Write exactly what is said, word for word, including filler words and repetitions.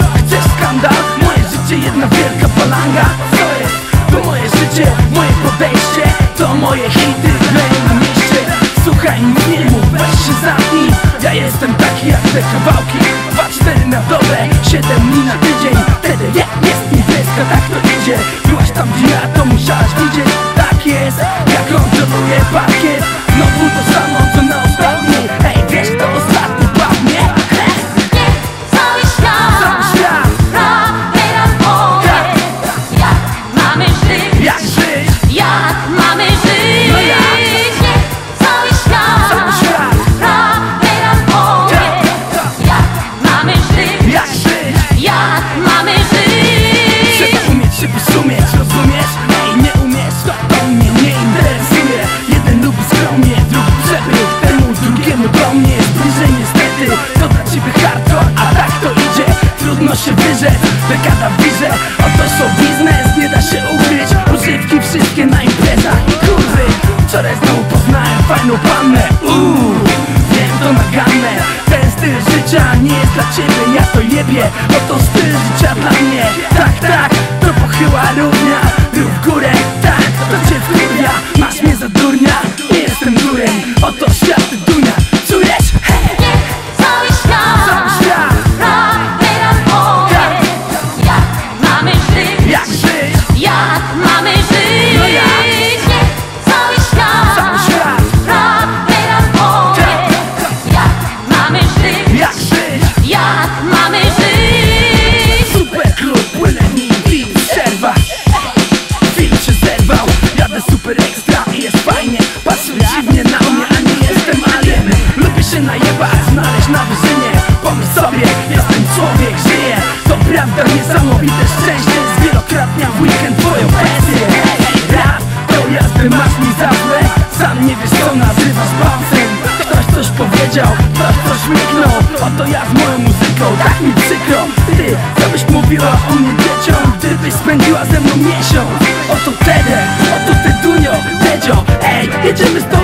Chcesz skandal? Moje życie jedna wielka balanga. Co jest? To moje życie, moje podejście. To moje hity, graj na mieście. Słuchaj, nic nie mów, weź się zamknij. Ja jestem taki jak te kawałki. Dwa, cztery na dobę, siedem dni na tydzień. Wtedy nie, jest imprezka, tak to idzie. Byłaś tam gdzie ja, to musiałaś widzieć. Tak jest, jak kontroluję parkiet. Znowu to samo, co na ostatni. Ej, wiesz kto ostatni padnie? Cały świat, Cały świat prawie nam powie, jak mamy żyć, Jak żyć? jak mamy żyć. No jak? Nie, cały świat, Cały świat prawie nam powie, jak mamy żyć, Jak żyć? jak mamy żyć. Trzeba umieć się wysumieć, rozumiesz? Ej, nie umiesz, to to mnie nie interesuje. Jeden lubi skromnie, drugi przepych. Temu drugiemu do mnie jest bliżej niestety. To dla ciebie hardcore, a tak to idzie. Trudno się wyrzec, dekada w wirze. Oto show biznes, nie da się ukryć. Używki wszystkie na imprezach i kurwy. Wczoraj znowu poznałem fajną pannę. Uuu, wiem to naganne. Ten styl życia nie jest dla ciebie, ja to jebie. Oto styl życia dla mnie. Tak, tak, to pochyła równia. Rób górę, tak, to cię wkurwia. Masz mnie za durnia, nie jestem dureń. Oto świat dunia, czujesz? Nie, cały świat, Cały świat prawie nam powie, jak mamy żyć, Jak żyć? jak mamy żyć. No jak? Nie, cały świat, Cały świat prawie nam powie, jak mamy żyć, Jak żyć? jak mamy żyć. Super klub, płynę w nim, film, przerwa. Film się zerwał, jadę super ekstra i jest fajnie. Patrzą dziwnie na mnie, a nie jestem alien. Lubię się najebać, znaleźć na wyżynie. Pomyśl sobie, jestem człowiek, żyję. To prawda, niesamowite szczęście. Zwielokrotnia w weekend twoją pensję. Rap, to jazdy masz mi za złe. Sam nie wiesz co nazywasz bouncem. Ktoś coś powiedział, ktoś coś myknął. Oto ja z moją muzyką, tak mi przykro. Ty, co byś mówiła o mnie dzieciom, gdybyś spędziła ze mną miesiąc? Oto wtedy, oto ty dunio, Tedzio. Ej, jedziemy z tobą